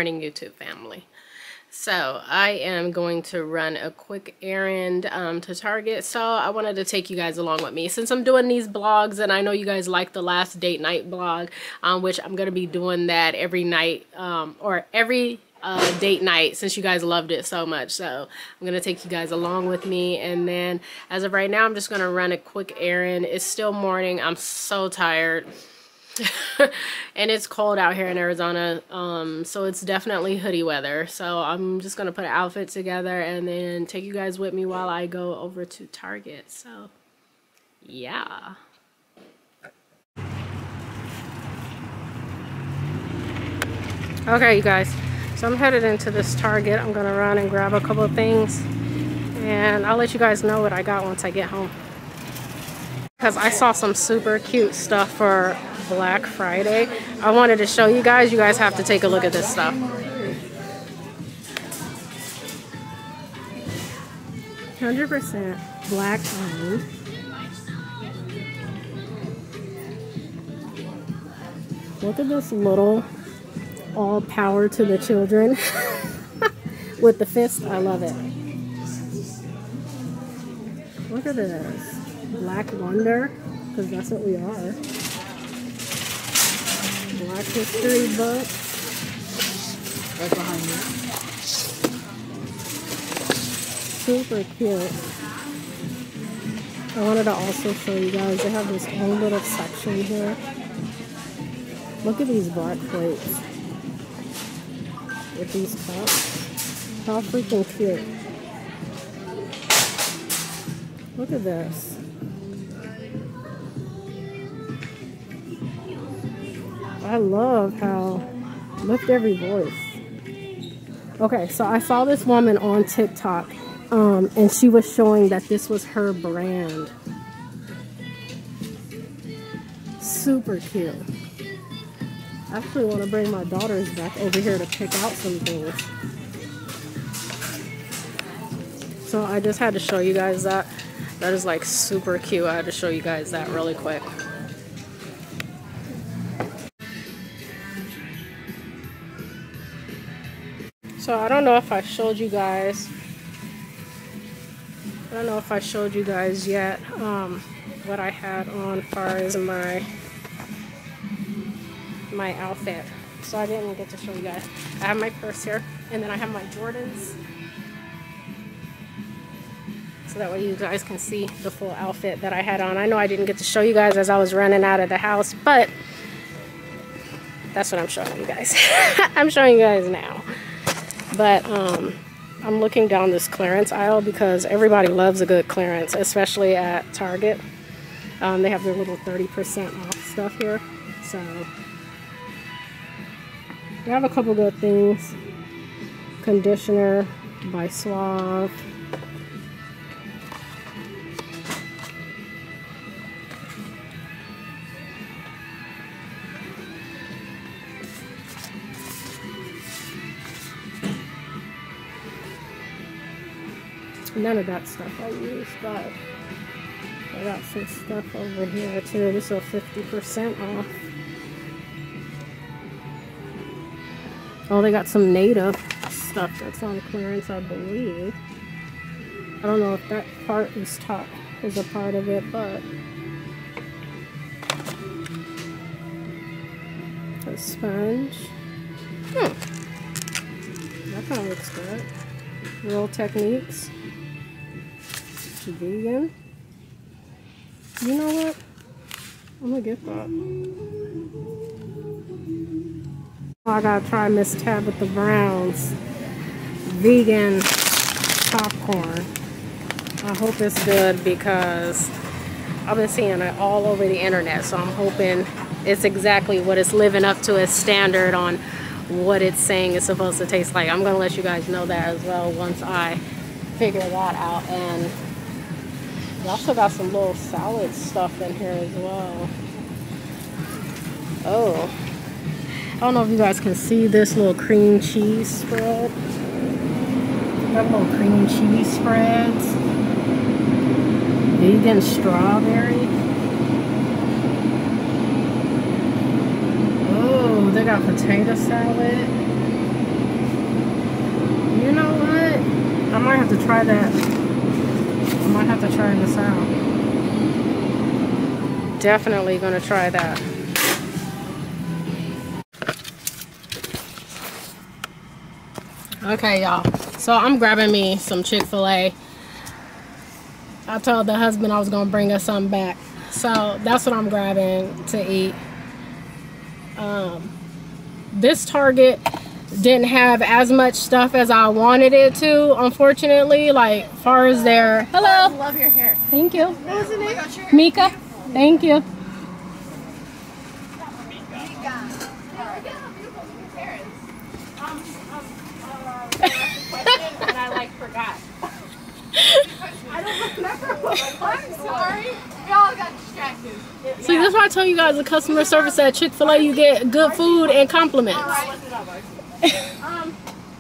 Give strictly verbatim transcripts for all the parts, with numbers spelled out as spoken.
morning, YouTube family. So I am going to run a quick errand um, to Target. So I wanted to take you guys along with me since I'm doing these blogs, and I know you guys like the last date night blog, um, which I'm going to be doing that every night um, or every uh, date night since you guys loved it so much. So I'm going to take you guys along with me. And then as of right now, I'm just going to run a quick errand. It's still morning. I'm so tired. And it's cold out here in Arizona, um, so it's definitely hoodie weather. So I'm just gonna put an outfit together and then take you guys with me while I go over to Target. So yeah. Okay, you guys, so I'm headed into this Target. I'm gonna run and grab a couple of things, and I'll let you guys know what I got once I get home, because I saw some super cute stuff for Black Friday. I wanted to show you guys. You guys have to take a look at this stuff. one hundred percent black owned. Look at this little all power to the children with the fist. I love it. Look at this. Black Wonder, because that's what we are. Black History book. Right behind you. Super cute. I wanted to also show you guys, they have this whole little section here. Look at these black plates. With these cups. How freaking cute. Look at this. I love how, lift every voice. Okay, so I saw this woman on TikTok, um, and she was showing that this was her brand. Super cute. I actually want to bring my daughters back over here to pick out some things. So I just had to show you guys that. That is like super cute. I had to show you guys that really quick. So I don't know if I showed you guys, I don't know if I showed you guys yet um, what I had on as far as my, my outfit. So I didn't get to show you guys. I have my purse here, and then I have my Jordans. So that way you guys can see the full outfit that I had on. I know I didn't get to show you guys as I was running out of the house, but that's what I'm showing you guys. I'm showing you guys now. But um, I'm looking down this clearance aisle because everybody loves a good clearance, especially at Target. Um, they have their little thirty percent off stuff here. So they have a couple good things. Conditioner by Suave. None of that stuff I use, but I got some stuff over here too. This is fifty percent off. Oh, they got some native stuff that's on clearance, I believe. I don't know if that part is top is a part of it, but a sponge. Hmm. That kind of looks good. Real Techniques. Vegan. You know what? I'm gonna get that. Oh, I gotta try Miss Tabitha Brown's vegan popcorn. I hope it's good because I've been seeing it all over the internet, so I'm hoping it's exactly what it's living up to as standard on what it's saying it's supposed to taste like. I'm gonna let you guys know that as well once I figure that out. And they also got some little salad stuff in here as well. Oh, I don't know if you guys can see this little cream cheese spread. Got little cream cheese spreads. Vegan strawberry. Oh, they got potato salad. I might have to try that. I might have to try this out. Definitely gonna try that. Okay, y'all. So I'm grabbing me some Chick-fil-A. I told the husband I was gonna bring us something back. So that's what I'm grabbing to eat. Um, this Target didn't have as much stuff as I wanted it to, unfortunately. Like, far as their... Hello. I love your hair. Thank you. What was the name? Oh Mika. Thank you. And I like forgot. I don't remember. I'm sorry. We all got distracted. See, that's why I tell you guys the customer service at Chick-fil-A, you get good food and compliments. Um,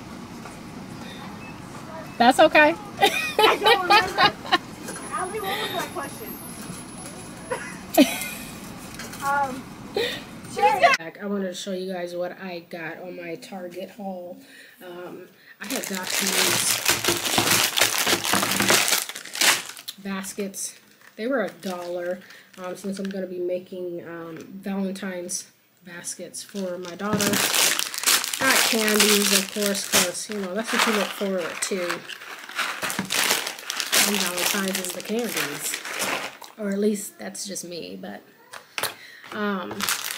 That's okay. I don't remember. Ali, what was my question? um, I wanted to show you guys what I got on my Target haul. Um, I had got these baskets. They were a dollar um, since I'm going to be making um, Valentine's baskets for my daughter. Got candies, of course, because, you know, that's what you look forward to. And Valentine's is the candies. Or at least that's just me, but... Um,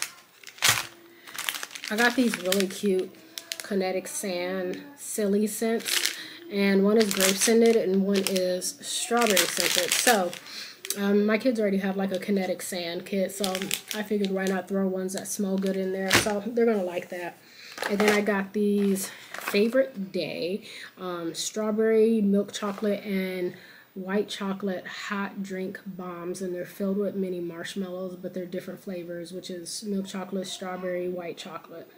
I got these really cute kinetic sand silly scents, and one is grape scented and one is strawberry scented. So um, my kids already have like a kinetic sand kit, so I figured why not throw ones that smell good in there. So they're gonna like that. And then I got these favorite day um, strawberry milk chocolate and white chocolate hot drink bombs, and they're filled with mini marshmallows, but they're different flavors, which is milk chocolate, strawberry, white chocolate.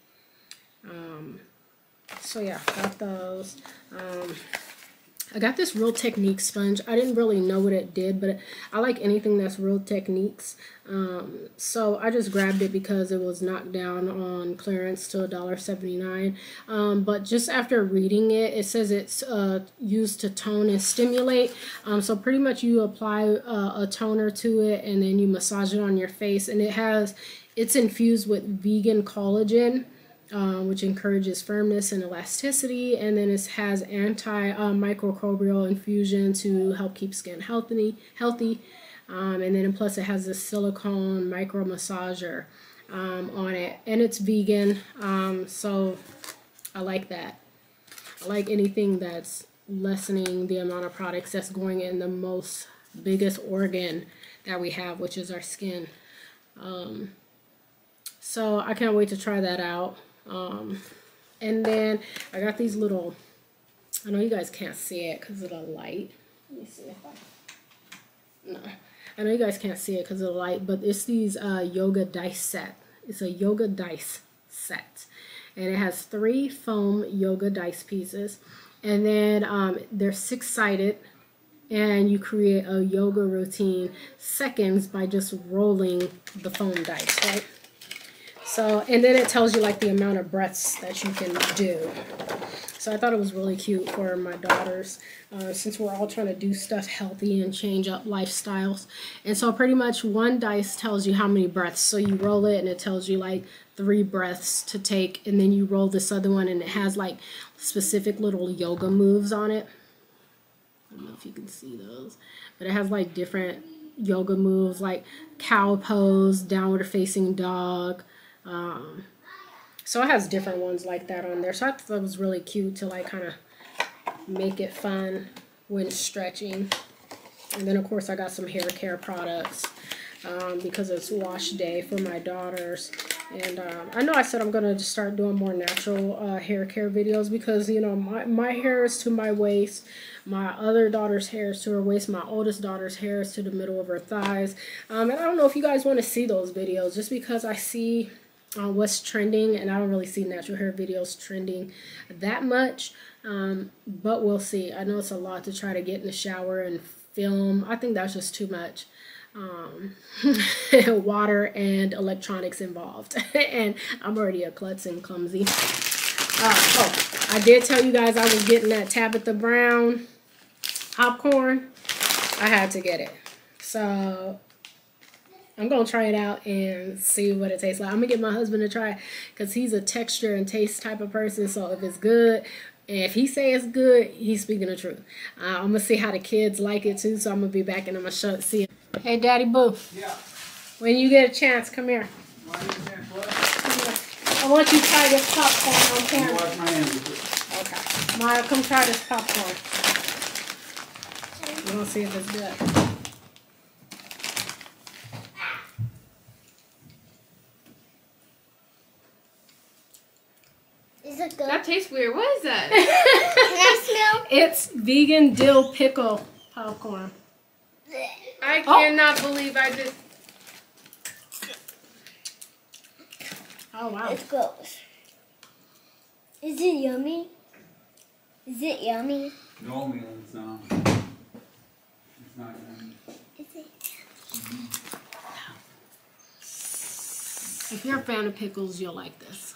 Um, so yeah, got those. Um, I got this Real Techniques sponge. I didn't really know what it did, but I like anything that's Real Techniques. Um, so I just grabbed it because it was knocked down on clearance to a dollar seventy-nine. Um, but just after reading it, it says it's uh, used to tone and stimulate. Um, so pretty much you apply uh, a toner to it and then you massage it on your face. And it has, it's infused with vegan collagen, Um, which encourages firmness and elasticity, and then it has anti-microbial uh, infusion to help keep skin healthy, healthy. Um, and then plus it has this silicone micro massager um, on it, and it's vegan, um, so I like that. I like anything that's lessening the amount of products that's going in the most biggest organ that we have, which is our skin. Um, so I can't wait to try that out. Um, and then I got these little, I know you guys can't see it because of the light. Let me see if I, no, I know you guys can't see it because of the light, but it's these uh, yoga dice set. It's a yoga dice set, and it has three foam yoga dice pieces, and then um, they're six-sided, and you create a yoga routine seconds by just rolling the foam dice, right? So, and then it tells you like the amount of breaths that you can do. So I thought it was really cute for my daughters, uh, since we're all trying to do stuff healthy and change up lifestyles. And so pretty much one dice tells you how many breaths. So you roll it and it tells you like three breaths to take, and then you roll this other one and it has like specific little yoga moves on it. I don't know if you can see those, but it has like different yoga moves like cow pose, downward facing dog. Um, so it has different ones like that on there. So I thought it was really cute to like kind of make it fun when stretching. And then of course I got some hair care products um, because it's wash day for my daughters. And um, I know I said I'm going to start doing more natural uh, hair care videos because, you know, my, my hair is to my waist. My other daughter's hair is to her waist. My oldest daughter's hair is to the middle of her thighs. Um, and I don't know if you guys want to see those videos just because I see Uh, what's trending, and I don't really see natural hair videos trending that much, um, but we'll see. I know it's a lot to try to get in the shower and film. I think that's just too much um, water and electronics involved, and I'm already a klutz and clumsy. Uh, oh, I did tell you guys I was getting that Tabitha Brown popcorn. I had to get it. So I'm going to try it out and see what it tastes like. I'm going to get my husband to try it because he's a texture and taste type of person. So if it's good, and if he say it's good, he's speaking the truth. Uh, I'm going to see how the kids like it too. So I'm going to be back and I'm going to see it. Hey, Daddy Boo. Yeah. When you get a chance, come here. Why do you think what? I want you to try this popcorn on You camera. wash my hands. Okay. Maya, come try this popcorn. We're going to see if it's good. Is it good? That tastes weird. What is that? Can I smell? It's vegan dill pickle popcorn. I Oh. cannot believe I just. Oh, wow. It goes. Is it yummy? Is it yummy? No, man, it's not. It's not yummy. Is it? If you're a fan of pickles, you'll like this.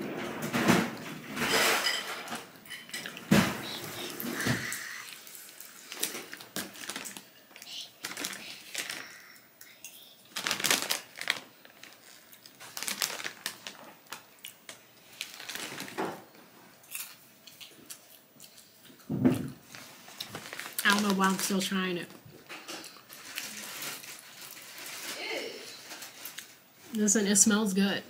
I don't know why I'm still trying it. Listen, it smells good.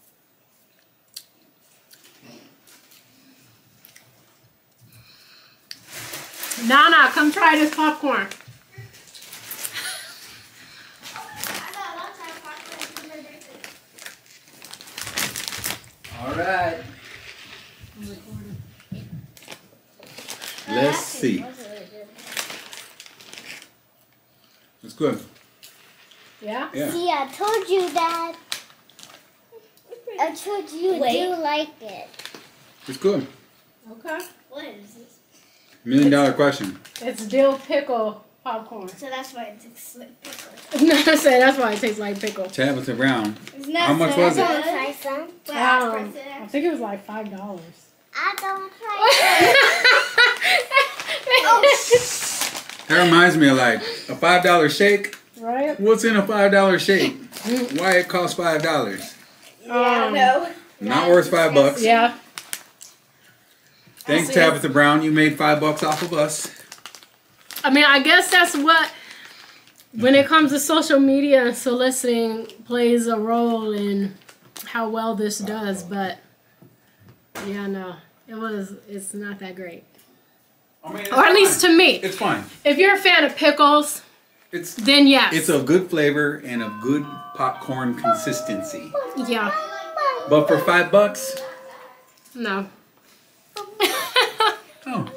Nana, come try this popcorn. All right. Let's see. It's good. Yeah? Yeah. See, I told you that. I told you you do like it. It's good. Okay. What is this? Million dollar question. It's dill pickle popcorn. So that's why it tastes like pickle. No, I said that's why it tastes like pickle. Tabitha Brown. Isn't that How much so was it? good? Try some. Um, I think it was like five dollars. I don't try it. That reminds me of like a five dollar shake. Right? What's in a five dollar shake? Why it costs five dollars? Um, no. Not worth five bucks. Yeah. Thanks, I see. Tabitha Brown. You made five bucks off of us. I mean, I guess that's what, when it comes to social media and soliciting, plays a role in how well this does. But yeah, no, it was. It's not that great, I mean, or at least to me. it's fine. If you're a fan of pickles, It's then yes. it's a good flavor and a good popcorn consistency. Yeah. But for five bucks, No. oh,